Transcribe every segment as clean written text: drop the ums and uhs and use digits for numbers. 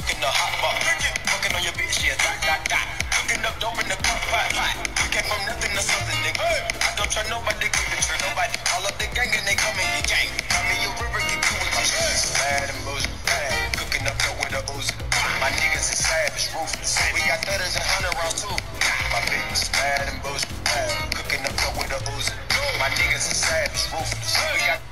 cooking the hot pot. Cooking on your bitch, yeah, dot. Cooking up dope in the pot. We came from nothing to something, nigga. I don't try nobody, couldn't trust nobody. All up the gang and they come and get gang. Come in your river, get cool with your shit. Bad and bullshit, bad. Cooking up dope with a Uzi. My niggas is savage, ruthless. We got 30s and 100 rounds too. My bitch is bad and bullshit, bad. Cooking up dope with a Uzi. My niggas is savage, ruthless. We got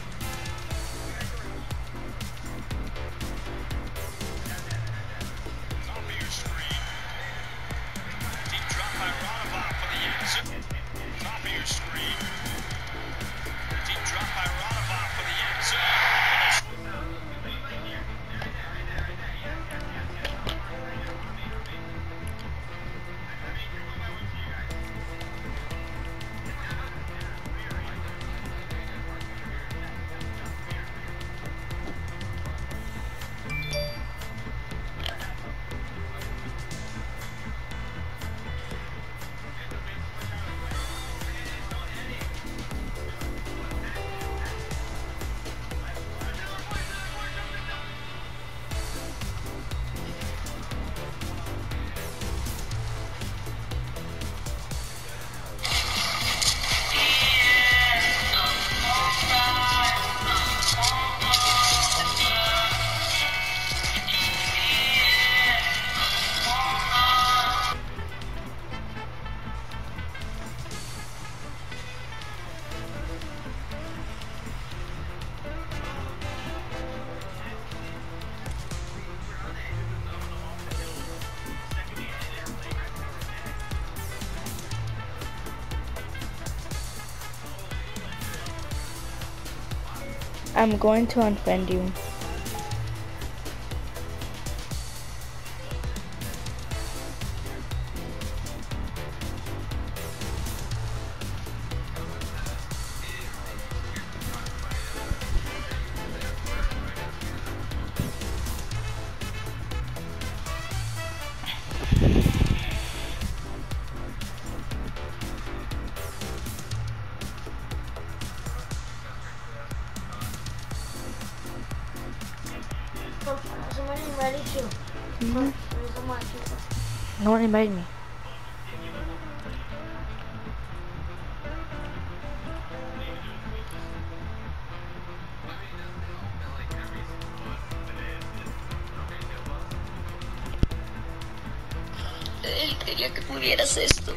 I'm going to unfriend you. Somebody invited you. No one invited me. Quería que pudieras esto.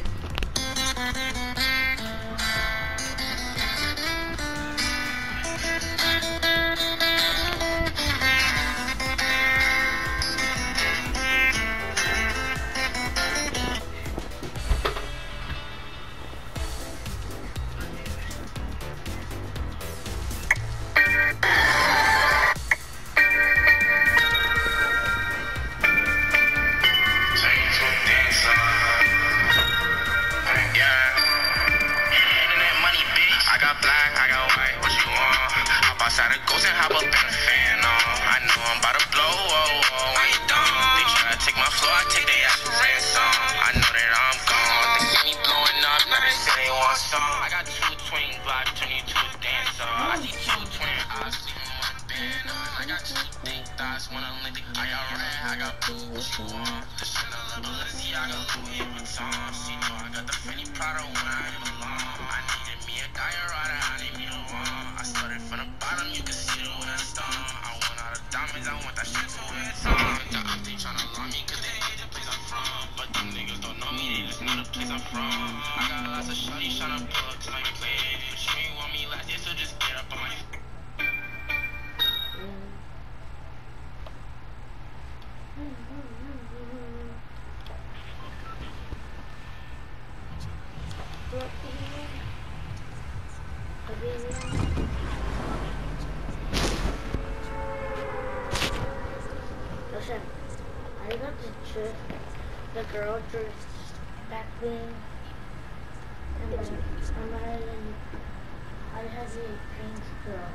Outside of ghost and hop up in a fan, I know I'm about to blow, when you done. They try to take my floor, I take their ass for ransom. I know that I'm gone. They see me blowing up, now they say they want some. I got 220 vibes, turn you to a dancer. I see 220 eyes, leaving my band on. I got 2 thick thoughts, wanna link it. I got red, I got blue, what you want? The Chanel, Balenciaga, Louis Vuitton. See, I got the Fendi Prada when I ain't alone. I needed me a diorata, I need me a one. I started from the bottom, you can see it with a stone. I want all the diamonds, I want that shit to wear tongue. The up, they tryna lie me, cause they hate the place I'm from. But them niggas don't know me, they just know the place I'm from. I got lots of shorties tryna pull up to my place. But you ain't want me like this, so just get up on my Listen, I got the girl dressed back then, and then I have a pink girl.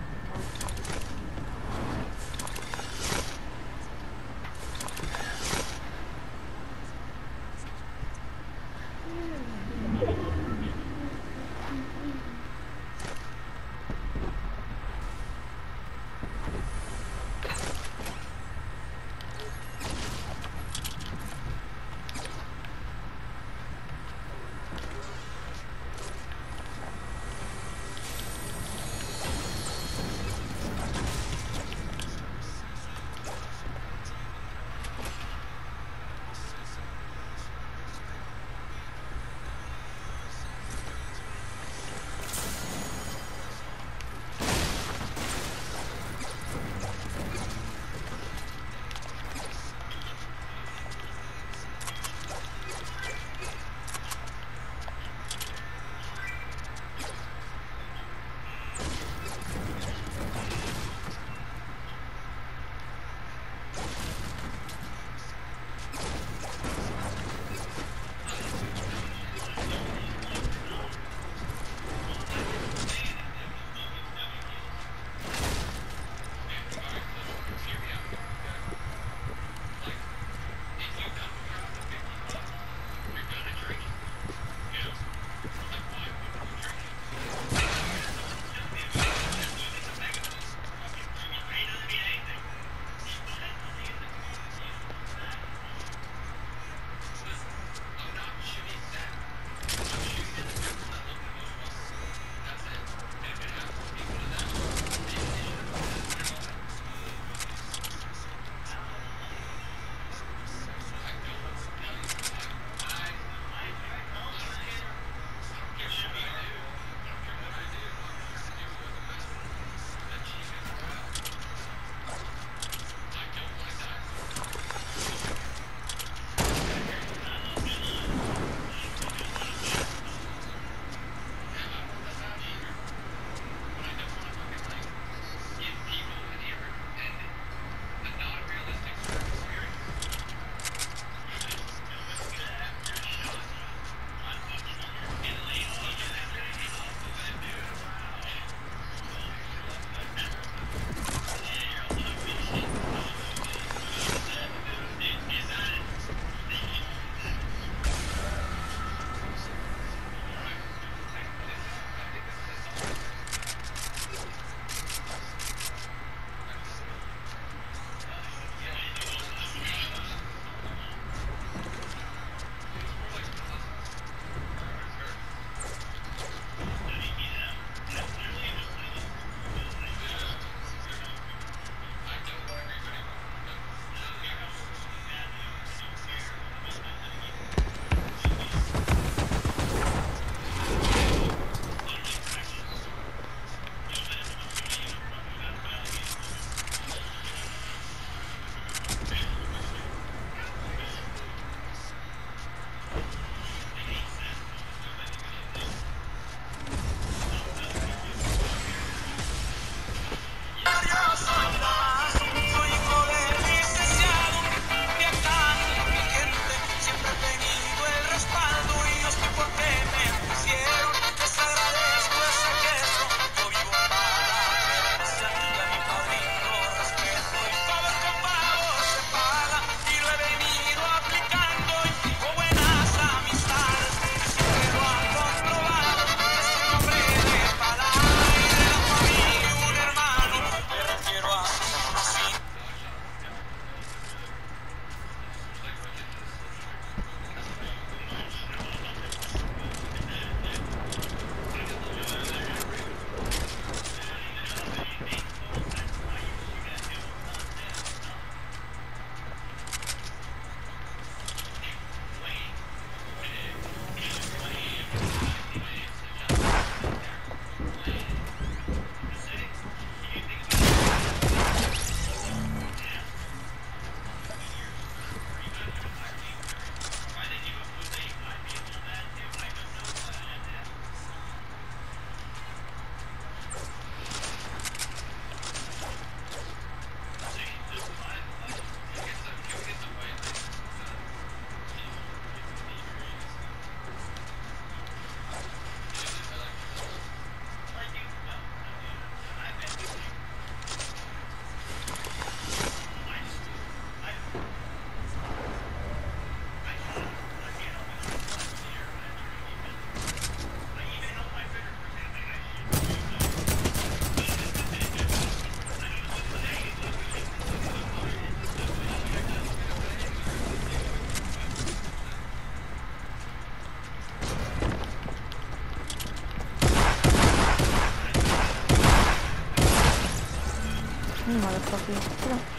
You motherfucker. Get up.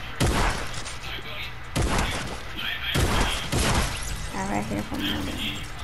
Right here from me.